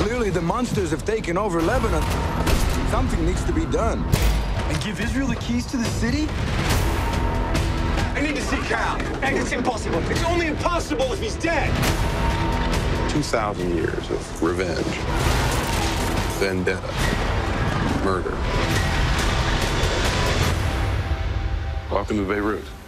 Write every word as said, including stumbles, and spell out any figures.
Clearly, the monsters have taken over Lebanon. Something needs to be done. And give Israel the keys to the city? I need to see Cal. And it's impossible. It's only impossible if he's dead. two thousand years of revenge, vendetta, murder. Welcome to Beirut.